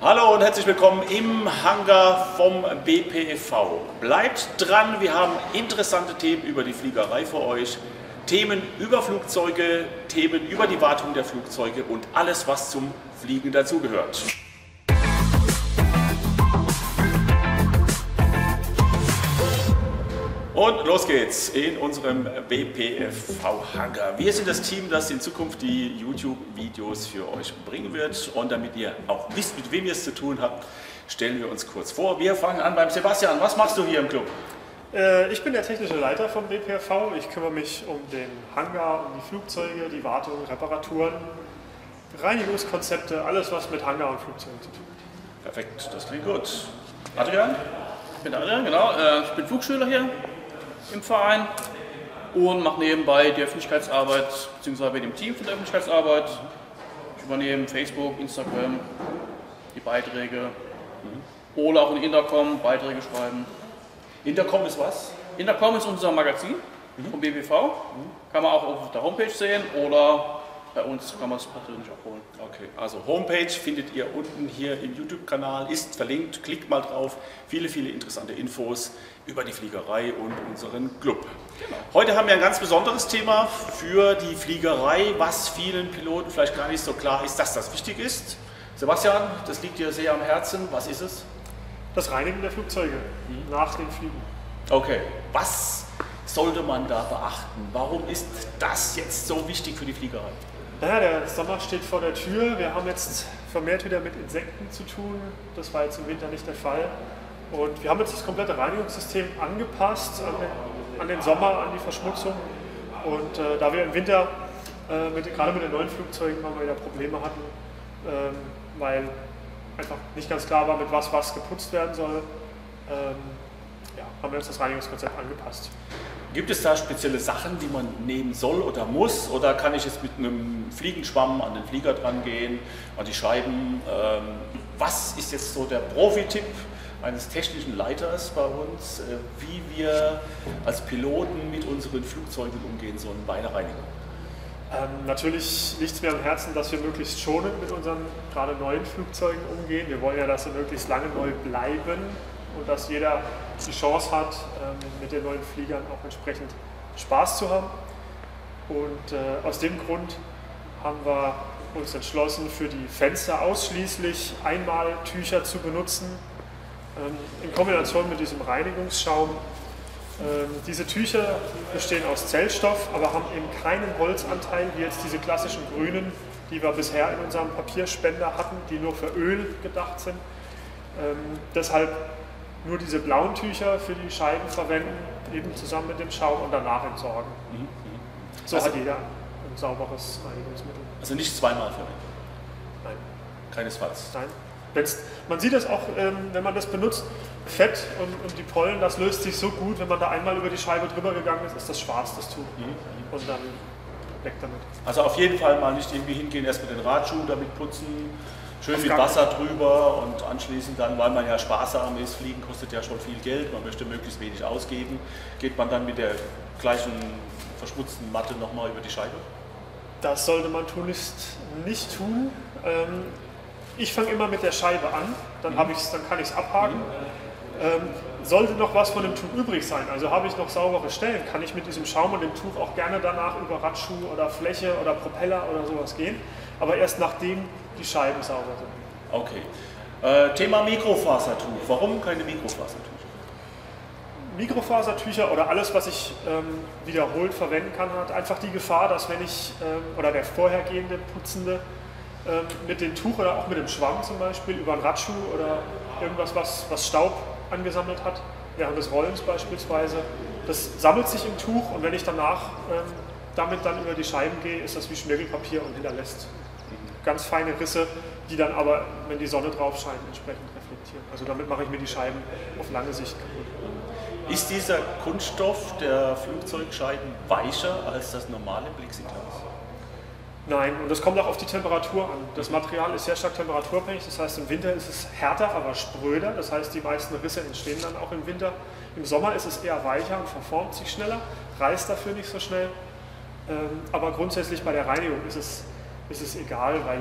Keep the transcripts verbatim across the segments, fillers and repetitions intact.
Hallo und herzlich willkommen im Hangar vom B P F V. Bleibt dran, wir haben interessante Themen über die Fliegerei für euch, Themen über Flugzeuge, Themen über die Wartung der Flugzeuge und alles, was zum Fliegen dazugehört. Und los geht's in unserem B P F V-Hangar. Wir sind das Team, das in Zukunft die YouTube-Videos für euch bringen wird. Und damit ihr auch wisst, mit wem ihr es zu tun habt, stellen wir uns kurz vor. Wir fangen an beim Sebastian. Was machst du hier im Club? Äh, ich bin der technische Leiter vom B P F V. Ich kümmere mich um den Hangar, um die Flugzeuge, die Wartung, Reparaturen, Reinigungskonzepte, alles was mit Hangar und Flugzeugen zu tun hat. Perfekt, das klingt gut. Adrian? Ich bin Adrian, genau. Ich bin Flugschüler hier im Verein und mache nebenbei die Öffentlichkeitsarbeit, beziehungsweise bin im Team für die Öffentlichkeitsarbeit. Ich übernehme Facebook, Instagram, die Beiträge mhm. oder auch in Intercom Beiträge schreiben. Intercom ist was? Intercom ist unser Magazin mhm. vom B P V. Mhm. Kann man auch auf der Homepage sehen oder bei uns kann man es persönlich abholen. Okay, also Homepage findet ihr unten hier im YouTube-Kanal, ist verlinkt, klickt mal drauf. Viele, viele interessante Infos über die Fliegerei und unseren Club. Genau. Heute haben wir ein ganz besonderes Thema für die Fliegerei, was vielen Piloten vielleicht gar nicht so klar ist, dass das wichtig ist. Sebastian, das liegt dir sehr am Herzen. Was ist es? Das Reinigen der Flugzeuge mhm. nach dem Fliegen. Okay, was sollte man da beachten? Warum ist das jetzt so wichtig für die Fliegerei? Naja, der Sommer steht vor der Tür. Wir haben jetzt vermehrt wieder mit Insekten zu tun. Das war jetzt im Winter nicht der Fall. Und wir haben jetzt das komplette Reinigungssystem angepasst an den, an den Sommer, an die Verschmutzung. Und äh, da wir im Winter, äh, mit, gerade mit den neuen Flugzeugen, mal wieder Probleme hatten, ähm, weil einfach nicht ganz klar war, mit was was geputzt werden soll, ähm, ja, haben wir uns das Reinigungskonzept angepasst. Gibt es da spezielle Sachen, die man nehmen soll oder muss? Oder kann ich jetzt mit einem Fliegenschwamm an den Flieger dran gehen, an die Scheiben? Ähm, was ist jetzt so der Profi-Tipp eines technischen Leiters bei uns, äh, wie wir als Piloten mit unseren Flugzeugen umgehen sollen bei der Reinigung? Ähm, natürlich liegt es mir am Herzen, dass wir möglichst schonend mit unseren gerade neuen Flugzeugen umgehen. Wir wollen ja, dass sie möglichst lange neu bleiben und dass jeder die Chance hat, ähm, mit den neuen Fliegern auch entsprechend Spaß zu haben. Und äh, aus dem Grund haben wir uns entschlossen, für die Fenster ausschließlich Einmaltücher zu benutzen, ähm, in Kombination mit diesem Reinigungsschaum. Ähm, diese Tücher bestehen aus Zellstoff, aber haben eben keinen Holzanteil, wie jetzt diese klassischen grünen, die wir bisher in unserem Papierspender hatten, die nur für Öl gedacht sind. Ähm, deshalb nur diese blauen Tücher für die Scheiben verwenden, eben zusammen mit dem Schaum und danach entsorgen. Mhm. So also hat jeder ein sauberes Reinigungsmittel. Also nicht zweimal verwenden? Nein. Keinesfalls? Nein. Wenn's, man sieht es auch, ähm, wenn man das benutzt, Fett und, und die Pollen, das löst sich so gut, wenn man da einmal über die Scheibe drüber gegangen ist, ist das schwarz, das Tuch. Mhm. Und dann weg damit. Also auf jeden Fall mal nicht irgendwie hingehen, erst mit den Radschuhen damit putzen, schön mit Wasser drüber und anschließend dann, weil man ja sparsam ist, Fliegen kostet ja schon viel Geld, man möchte möglichst wenig ausgeben, geht man dann mit der gleichen verschmutzten Matte nochmal über die Scheibe? Das sollte man tunlichst nicht tun. Ähm, ich fange immer mit der Scheibe an, dann, mhm. ich's, dann kann ich es abhaken. Mhm. Ähm, sollte noch was von dem Tuch übrig sein, also habe ich noch saubere Stellen, kann ich mit diesem Schaum und dem Tuch auch gerne danach über Radschuh oder Fläche oder Propeller oder sowas gehen, aber erst nachdem die Scheiben sauber sind. Okay. Äh, Thema Mikrofasertuch. Warum keine Mikrofasertücher? Mikrofasertücher oder alles, was ich ähm, wiederholt verwenden kann, hat einfach die Gefahr, dass wenn ich ähm, oder der vorhergehende Putzende ähm, mit dem Tuch oder auch mit dem Schwamm zum Beispiel über einen Radschuh oder irgendwas, was, was Staub angesammelt hat, während des Rollens beispielsweise, das sammelt sich im Tuch und wenn ich danach ähm, damit dann über die Scheiben gehe, ist das wie Schmirgelpapier und hinterlässt ganz feine Risse, die dann aber, wenn die Sonne drauf scheint, entsprechend reflektieren. Also damit mache ich mir die Scheiben auf lange Sicht kaputt. Ist dieser Kunststoff der Flugzeugscheiben weicher als das normale Plexiglas? Nein, und das kommt auch auf die Temperatur an. Das Material ist sehr stark temperaturabhängig, das heißt im Winter ist es härter, aber spröder, das heißt die meisten Risse entstehen dann auch im Winter. Im Sommer ist es eher weicher und verformt sich schneller, reißt dafür nicht so schnell, aber grundsätzlich bei der Reinigung ist es, ist es egal, weil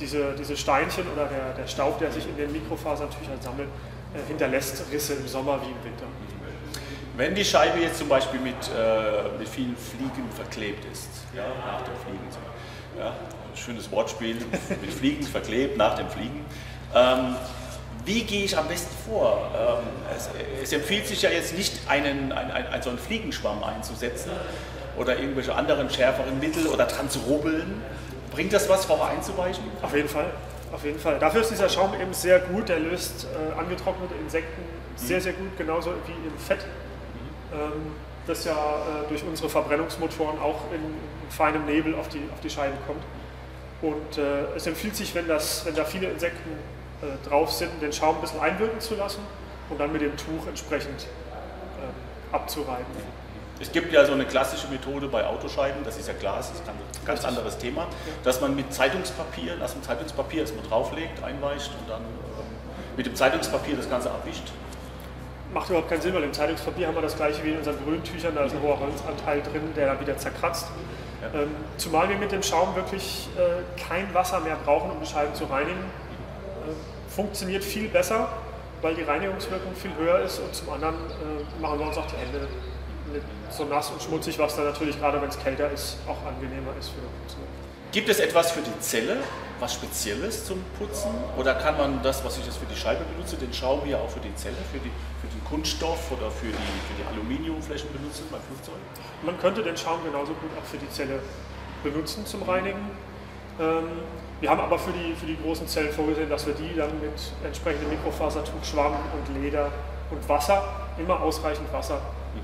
diese, diese Steinchen oder der, der Staub, der sich in den Mikrofasern-Tüchern sammelt, äh, hinterlässt Risse im Sommer wie im Winter. Wenn die Scheibe jetzt zum Beispiel mit, äh, mit vielen Fliegen verklebt ist, ja, nach dem Fliegen, ja, schönes Wortspiel, mit Fliegen verklebt, nach dem Fliegen, ähm, wie gehe ich am besten vor? Ähm, es, es empfiehlt sich ja jetzt nicht, einen, ein, ein, ein, so einen Fliegenschwamm einzusetzen oder irgendwelche anderen schärferen Mittel oder dran zu rubbeln. Bringt das was, vorher einzuweichen? Auf jeden Fall, auf jeden Fall. Dafür ist dieser Schaum eben sehr gut, der löst äh, angetrocknete Insekten sehr, sehr gut, genauso wie im Fett, ähm, das ja äh, durch unsere Verbrennungsmotoren auch in, in feinem Nebel auf die, auf die Scheiben kommt. Und äh, es empfiehlt sich, wenn, das, wenn da viele Insekten äh, drauf sind, den Schaum ein bisschen einwirken zu lassen und dann mit dem Tuch entsprechend äh, abzureiben. Es gibt ja so eine klassische Methode bei Autoscheiben, das ist ja klar, das ist ein ganz anderes Thema, dass man mit Zeitungspapier, also ein Zeitungspapier erstmal drauflegt, einweicht und dann ähm, mit dem Zeitungspapier das Ganze abwischt. Macht überhaupt keinen Sinn, weil im Zeitungspapier haben wir das gleiche wie in unseren Grüntüchern, da ist ein hoher Holzanteil drin, der dann wieder zerkratzt. Ja. Ähm, zumal wir mit dem Schaum wirklich äh, kein Wasser mehr brauchen, um die Scheiben zu reinigen. Äh, funktioniert viel besser, weil die Reinigungswirkung viel höher ist und zum anderen äh, machen wir uns auch die Hände nicht so nass und schmutzig, was dann natürlich gerade wenn es kälter ist, auch angenehmer ist für den Putzen. Gibt es etwas für die Zelle, was Spezielles zum Putzen? Oder kann man das, was ich jetzt für die Scheibe benutze, den Schaum hier auch für die Zelle, für, die, für den Kunststoff oder für die, für die Aluminiumflächen benutzen beim Flugzeug? Man könnte den Schaum genauso gut auch für die Zelle benutzen zum Reinigen. Ähm, wir haben aber für die, für die großen Zellen vorgesehen, dass wir die dann mit entsprechendem Mikrofasertuch, Schwamm und Leder und Wasser, immer ausreichend Wasser,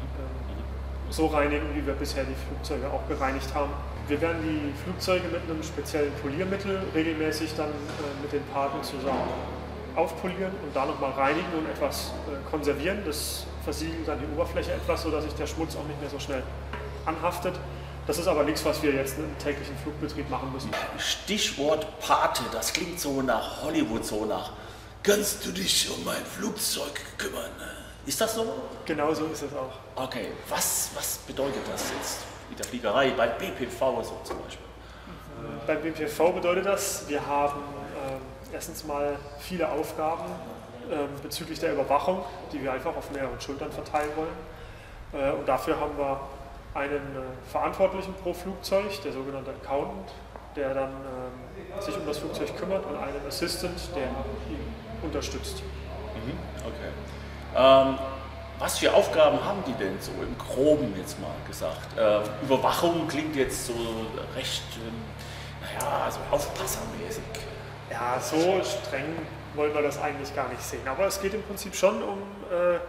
so reinigen, wie wir bisher die Flugzeuge auch gereinigt haben. Wir werden die Flugzeuge mit einem speziellen Poliermittel regelmäßig dann äh, mit den Paten zusammen aufpolieren und da nochmal reinigen und etwas äh, konservieren. Das versiegelt dann die Oberfläche etwas, sodass sich der Schmutz auch nicht mehr so schnell anhaftet. Das ist aber nichts, was wir jetzt im täglichen Flugbetrieb machen müssen. Stichwort Pate, das klingt so nach Hollywood, so nach kannst du dich um mein Flugzeug kümmern? Ist das so? Genau so ist es auch. Okay, was, was bedeutet das jetzt in der Fliegerei, bei B P V so zum Beispiel? Bei B P V bedeutet das, wir haben äh, erstens mal viele Aufgaben äh, bezüglich der Überwachung, die wir einfach auf mehreren Schultern verteilen wollen. Äh, und dafür haben wir einen äh, Verantwortlichen pro Flugzeug, der sogenannte Accountant, der dann äh, sich um das Flugzeug kümmert, und einen Assistant, der ihn unterstützt. Mhm, okay. Ähm, was für Aufgaben haben die denn so im Groben jetzt mal gesagt? Äh, Überwachung klingt jetzt so recht, äh, naja, so aufpassermäßig. Ja, so streng wollen wir das eigentlich gar nicht sehen. Aber es geht im Prinzip schon um äh,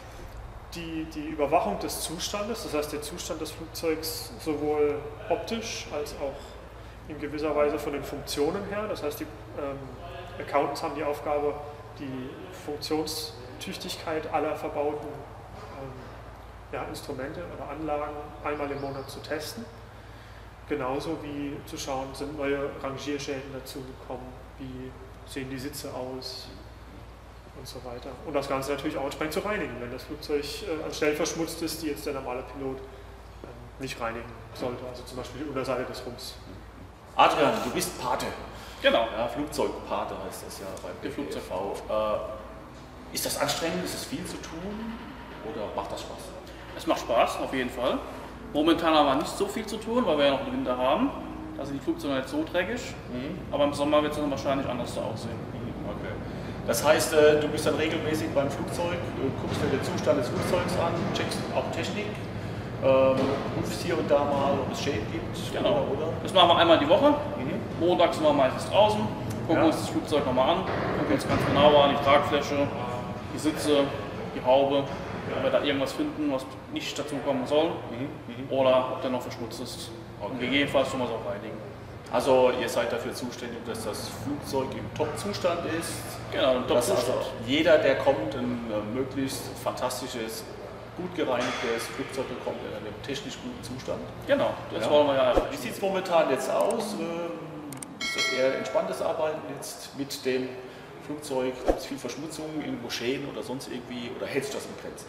die, die Überwachung des Zustandes, das heißt der Zustand des Flugzeugs sowohl optisch als auch in gewisser Weise von den Funktionen her. Das heißt, die ähm, Accountants haben die Aufgabe, die Funktionstüchtigkeit aller verbauten ähm, ja, Instrumente oder Anlagen einmal im Monat zu testen. Genauso wie zu schauen, sind neue Rangierschäden dazugekommen, wie sehen die Sitze aus und so weiter. Und das Ganze natürlich auch entsprechend zu reinigen, wenn das Flugzeug äh, an Stellen verschmutzt ist, die jetzt der normale Pilot äh, nicht reinigen sollte. Also zum Beispiel die Unterseite des Rumpfs. Adrian, du bist Pate. Genau. Ja, Flugzeugpate heißt das ja beim B P V. Äh, ist das anstrengend? Ist es viel zu tun? Oder macht das Spaß? Es macht Spaß, auf jeden Fall. Momentan haben wir nicht so viel zu tun, weil wir ja noch den Winter haben. Da sind die Flugzeuge nicht so dreckig. Mhm. Aber im Sommer wird es dann wahrscheinlich anders aussehen. Okay. Das heißt, äh, du bist dann regelmäßig beim Flugzeug, guckst dir den Zustand des Flugzeugs an, checkst auch Technik, ähm, rufst hier und da mal, ob es Schäden gibt. Genau. Oder, oder? Das machen wir einmal die Woche. Mhm. Montags sind wir meistens draußen, gucken Ja. uns das Flugzeug nochmal an, gucken uns ganz genauer an, die Tragfläche, die Sitze, die Haube, ob wir da irgendwas finden, was nicht dazukommen soll, Mhm. Mhm. oder ob der noch verschmutzt ist. Okay. Und gegebenenfalls tun wir es auch reinigen. Also ihr seid dafür zuständig, dass das Flugzeug im Top-Zustand ist. Genau, im Dass also Top-Zustand. jeder, der kommt, ein äh, möglichst fantastisches, gut gereinigtes Flugzeug bekommt in einem technisch guten Zustand. Genau, das Ja. wollen wir ja Wie erreichen. sieht es momentan jetzt aus? Ähm, Ist das eher entspanntes Arbeiten jetzt mit dem Flugzeug? Gibt es viel Verschmutzung, irgendwo Schäden oder sonst irgendwie? Oder hält sich das in Grenzen?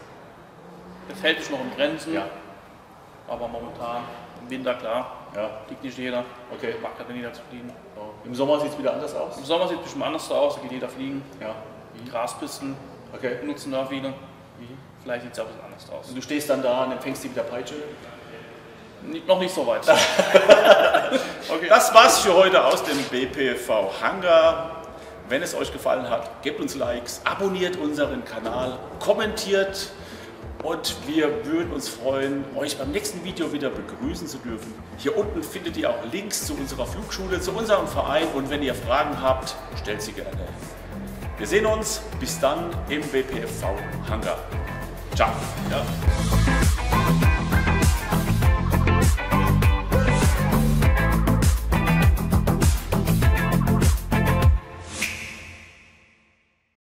Das hält sich noch in Grenzen, Ja. aber momentan im Winter, klar, Ja. liegt nicht jeder. Okay. Mag halt nicht dazu fliegen. Ja. Im Sommer sieht es wieder anders aus? Im Sommer sieht es ein bisschen anders aus, da geht jeder fliegen. Ja. Graspisten Okay. benutzen da viele. Vielleicht sieht es auch ein bisschen anders aus. Und du stehst dann da und empfängst die mit der Peitsche? Nicht, noch nicht so weit. Okay. Das war's für heute aus dem B P V Hangar. Wenn es euch gefallen hat, gebt uns Likes, abonniert unseren Kanal, kommentiert und wir würden uns freuen, euch beim nächsten Video wieder begrüßen zu dürfen. Hier unten findet ihr auch Links zu unserer Flugschule, zu unserem Verein und wenn ihr Fragen habt, stellt sie gerne. Wir sehen uns, bis dann im B P V Hangar. Ciao. Ja.